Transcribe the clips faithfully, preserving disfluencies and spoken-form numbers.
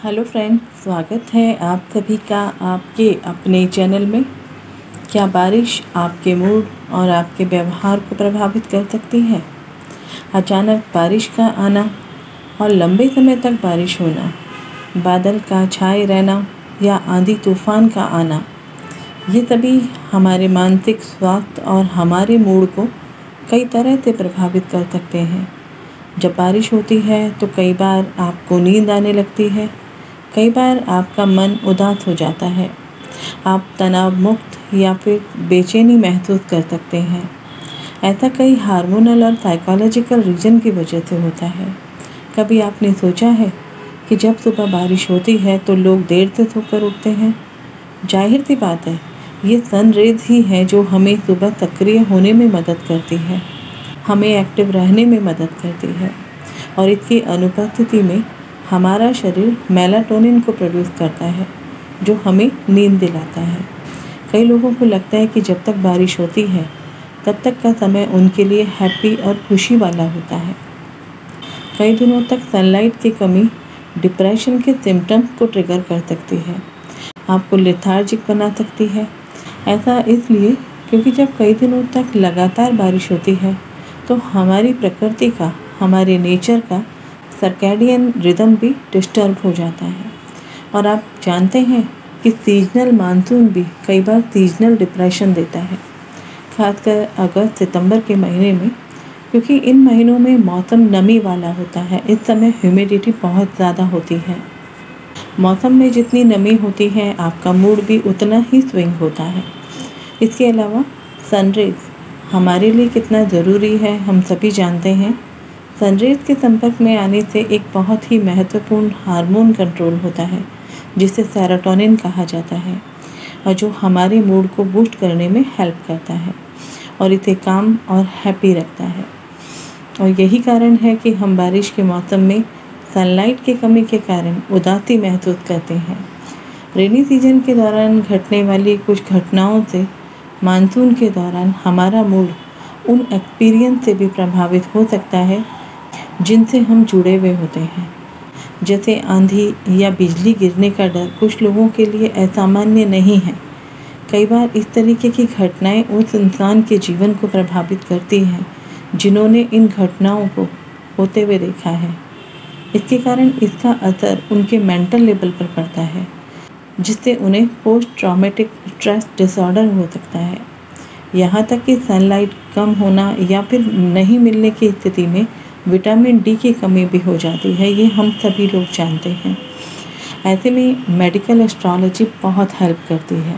Hello friend, स्वागत है आप सभी का आपके अपने चैनल में। क्या बारिश आपके मूड और आपके व्यवहार को प्रभावित कर सकती है? अचानक बारिश का आना और लंबे समय तक बारिश होना, बादल का छाए रहना या आंधी तूफान का आना, ये सभी हमारे मानसिक स्वास्थ्य और हमारे मूड को कई तरह से प्रभावित कर सकते हैं। जब बारिश होती है तो कई बार आपको नींद आने लगती है, कई बार आपका मन उदास हो जाता है, आप तनाव मुक्त या फिर बेचैनी महसूस कर सकते हैं। ऐसा कई हार्मोनल और साइकोलॉजिकल रीजन की वजह से होता है। कभी आपने सोचा है कि जब सुबह बारिश होती है तो लोग देर से सोकर उठते हैं? जाहिर सी बात है, ये सन रेज ही है जो हमें सुबह सक्रिय होने में मदद करती है, हमें एक्टिव रहने में मदद करती है और इसकी अनुपस्थिति में हमारा शरीर मेलाटोनिन को प्रोड्यूस करता है जो हमें नींद दिलाता है। कई लोगों को लगता है कि जब तक बारिश होती है तब तक का समय उनके लिए हैप्पी और खुशी वाला होता है। कई दिनों तक सनलाइट की कमी डिप्रेशन के सिम्टम्स को ट्रिगर कर सकती है, आपको लेथार्जिक बना सकती है। ऐसा इसलिए क्योंकि जब कई दिनों तक लगातार बारिश होती है तो हमारी प्रकृति का, हमारे नेचर का सर्कैडियन रिदम भी डिस्टर्ब हो जाता है। और आप जानते हैं कि सीजनल मानसून भी कई बार सीजनल डिप्रेशन देता है, खासकर अगस्त सितंबर के महीने में, क्योंकि इन महीनों में मौसम नमी वाला होता है। इस समय ह्यूमिडिटी बहुत ज़्यादा होती है। मौसम में जितनी नमी होती है आपका मूड भी उतना ही स्विंग होता है। इसके अलावा सनरेज हमारे लिए कितना ज़रूरी है हम सभी जानते हैं। सनरेज के संपर्क में आने से एक बहुत ही महत्वपूर्ण हार्मोन कंट्रोल होता है जिसे सेरोटोनिन कहा जाता है और जो हमारे मूड को बूस्ट करने में हेल्प करता है और इसे काम और हैप्पी रखता है। और यही कारण है कि हम बारिश के मौसम में सनलाइट की कमी के कारण उदासी महसूस करते हैं। रेनी सीजन के दौरान घटने वाली कुछ घटनाओं से मानसून के दौरान हमारा मूड उन एक्सपीरियंस से भी प्रभावित हो सकता है जिनसे हम जुड़े हुए होते हैं, जैसे आंधी या बिजली गिरने का डर कुछ लोगों के लिए असामान्य नहीं है। कई बार इस तरीके की घटनाएं उस इंसान के जीवन को प्रभावित करती हैं जिन्होंने इन घटनाओं को होते हुए देखा है। इसके कारण इसका असर उनके मेंटल लेवल पर पड़ता है, जिससे उन्हें पोस्ट ट्रॉमेटिक स्ट्रेस डिसऑर्डर हो सकता है। यहाँ तक कि सनलाइट कम होना या फिर नहीं मिलने की स्थिति में विटामिन डी की कमी भी हो जाती है, ये हम सभी लोग जानते हैं। ऐसे में मेडिकल एस्ट्रोलॉजी बहुत हेल्प करती है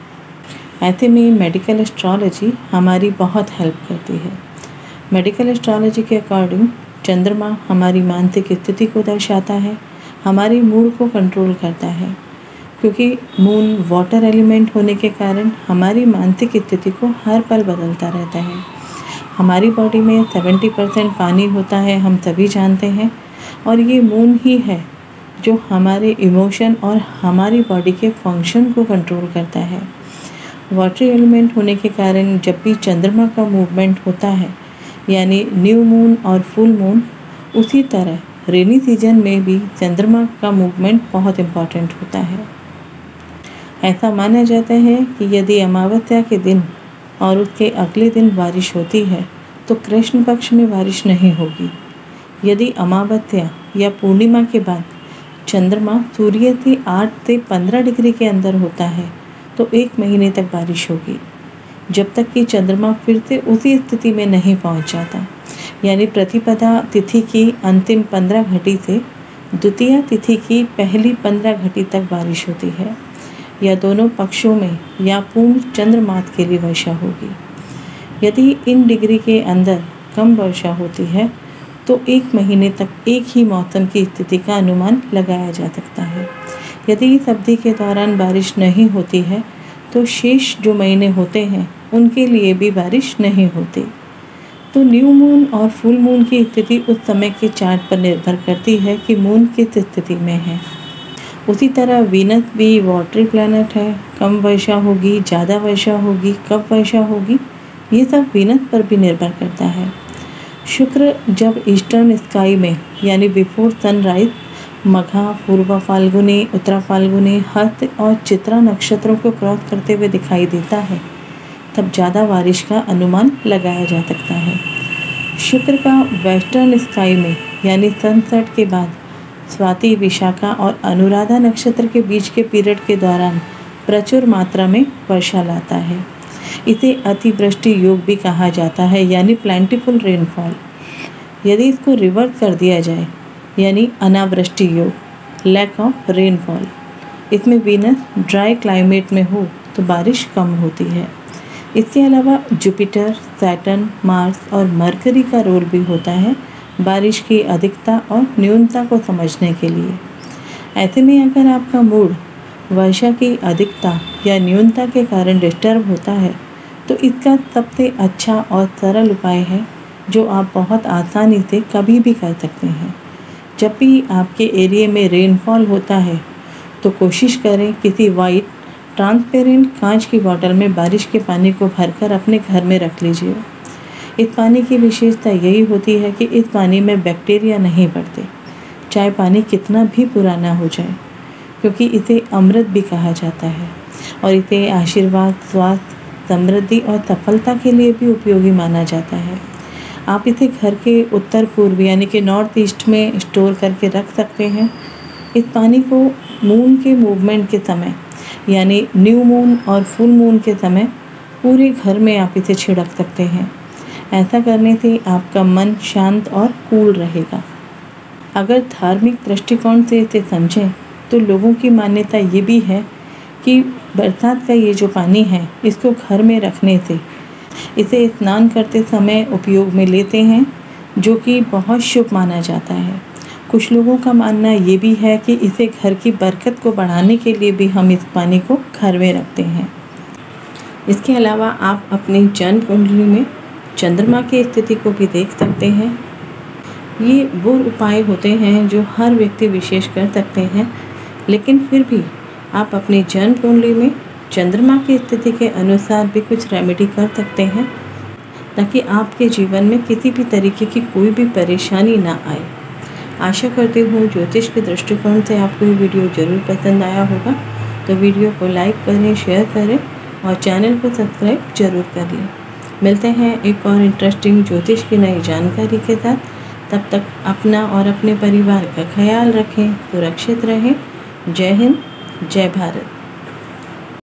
ऐसे में मेडिकल एस्ट्रोलॉजी हमारी बहुत हेल्प करती है। मेडिकल एस्ट्रोलॉजी के अकॉर्डिंग चंद्रमा हमारी मानसिक स्थिति को दर्शाता है, हमारी मूड को कंट्रोल करता है, क्योंकि मून वाटर एलिमेंट होने के कारण हमारी मानसिक स्थिति को हर पल बदलता रहता है। हमारी बॉडी में सत्तर परसेंट पानी होता है, हम सभी जानते हैं, और ये मून ही है जो हमारे इमोशन और हमारी बॉडी के फंक्शन को कंट्रोल करता है। वाटर एलिमेंट होने के कारण जब भी चंद्रमा का मूवमेंट होता है, यानी न्यू मून और फुल मून, उसी तरह रेनी सीजन में भी चंद्रमा का मूवमेंट बहुत इम्पॉर्टेंट होता है। ऐसा माना जाता है कि यदि अमावस्या के दिन और उसके अगले दिन बारिश होती है तो कृष्ण पक्ष में बारिश नहीं होगी। यदि अमावस्या या पूर्णिमा के बाद चंद्रमा सूर्य से आठ से पंद्रह डिग्री के अंदर होता है तो एक महीने तक बारिश होगी, जब तक कि चंद्रमा फिर से उसी स्थिति में नहीं पहुंच जाता। यानी प्रतिपदा तिथि की अंतिम पंद्रह घटी से द्वितीय तिथि की पहली पंद्रह घटी तक बारिश होती है, या दोनों पक्षों में या पूर्ण चंद्रमास के लिए वर्षा होगी। यदि इन डिग्री के अंदर कम वर्षा होती है तो एक महीने तक एक ही मौसम की स्थिति का अनुमान लगाया जा सकता है। यदि इस अवधि के दौरान बारिश नहीं होती है तो शेष जो महीने होते हैं उनके लिए भी बारिश नहीं होती। तो न्यू मून और फुल मून की स्थिति उस समय के चार्ट पर निर्भर करती है कि मून किस स्थिति में है। उसी तरह वीनस भी वाटरी प्लैनेट है, कम वर्षा होगी, ज़्यादा वर्षा होगी, कब वर्षा होगी, ये सब वीनस पर भी निर्भर करता है। शुक्र जब ईस्टर्न स्काई में यानी बिफोर सनराइज मघा, पूर्वा फाल्गुनी, उत्तरा फाल्गुनी, हस्त और चित्रा नक्षत्रों को क्रॉस करते हुए दिखाई देता है, तब ज़्यादा बारिश का अनुमान लगाया जा सकता है। शुक्र का वेस्टर्न स्काई में यानी सनसेट के बाद स्वाति, विशाखा और अनुराधा नक्षत्र के बीच के पीरियड के दौरान प्रचुर मात्रा में वर्षा लाता है। इसे अतिवृष्टि योग भी कहा जाता है, यानी प्लेंटीफुल रेनफॉल। यदि इसको रिवर्स कर दिया जाए यानी अनावृष्टि योग, लैक ऑफ रेनफॉल, इसमें वीनस ड्राई क्लाइमेट में हो तो बारिश कम होती है। इसके अलावा जुपिटर, सैटर्न, मार्स और मरकरी का रोल भी होता है बारिश की अधिकता और न्यूनता को समझने के लिए। ऐसे में अगर आपका मूड वर्षा की अधिकता या न्यूनता के कारण डिस्टर्ब होता है तो इसका सबसे अच्छा और सरल उपाय है जो आप बहुत आसानी से कभी भी कर सकते हैं। जब भी आपके एरिया में रेनफॉल होता है तो कोशिश करें किसी वाइट ट्रांसपेरेंट कांच की बोतल में बारिश के पानी को भरकर अपने घर में रख लीजिए। इस पानी की विशेषता यही होती है कि इस पानी में बैक्टीरिया नहीं बढ़ते, चाहे पानी कितना भी पुराना हो जाए, क्योंकि इसे अमृत भी कहा जाता है और इसे आशीर्वाद, स्वास्थ्य, समृद्धि और सफलता के लिए भी उपयोगी माना जाता है। आप इसे घर के उत्तर पूर्व यानी कि नॉर्थ ईस्ट में स्टोर करके रख सकते हैं। इस पानी को मून के मूवमेंट के समय यानी न्यू मून और फुल मून के समय पूरे घर में आप इसे छिड़क सकते हैं। ऐसा करने से आपका मन शांत और कूल रहेगा। अगर धार्मिक दृष्टिकोण से इसे समझें तो लोगों की मान्यता ये भी है कि बरसात का ये जो पानी है इसको घर में रखने से इसे स्नान करते समय उपयोग में लेते हैं, जो कि बहुत शुभ माना जाता है। कुछ लोगों का मानना ये भी है कि इसे घर की बरकत को बढ़ाने के लिए भी हम इस पानी को घर में रखते हैं। इसके अलावा आप अपनी जन्म कुंडली में चंद्रमा की स्थिति को भी देख सकते हैं। ये वो उपाय होते हैं जो हर व्यक्ति विशेष कर सकते हैं, लेकिन फिर भी आप अपनी जन्म कुंडली में चंद्रमा की स्थिति के अनुसार भी कुछ रेमेडी कर सकते हैं, ताकि आपके जीवन में किसी भी तरीके की कोई भी परेशानी ना आए। आशा करती हूँ ज्योतिष के दृष्टिकोण से आपको ये वीडियो ज़रूर पसंद आया होगा, तो वीडियो को लाइक करें, शेयर करें और चैनल को सब्सक्राइब जरूर कर लें। मिलते हैं एक और इंटरेस्टिंग ज्योतिष की नई जानकारी के साथ। तब तक अपना और अपने परिवार का ख्याल रखें, सुरक्षित रहें। जय हिंद, जय भारत।